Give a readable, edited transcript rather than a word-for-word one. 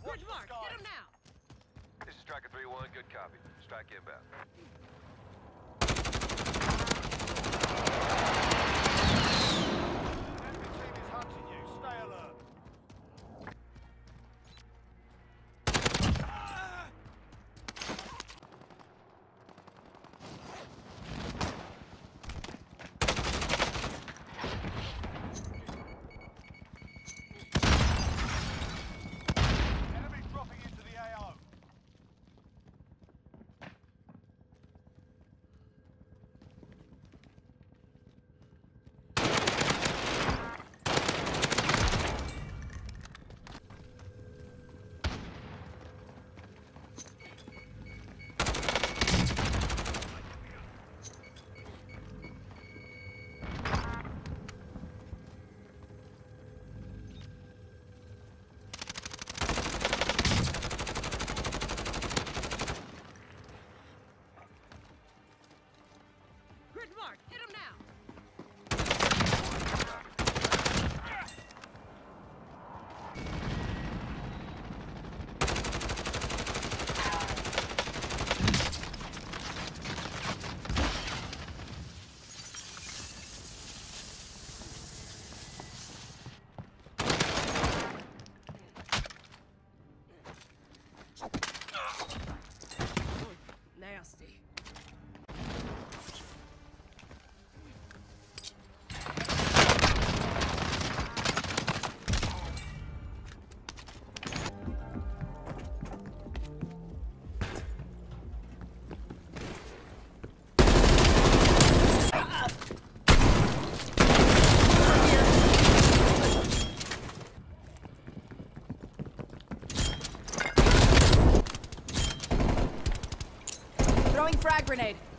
Watch the skies. Hit him now. This is Striker 3-1, good copy. Strike inbound. Enemy team is hunting you. Stay alert. Enemy dropping into the AO. Grid mark. Hit him now. Nasty. Throwing frag grenade.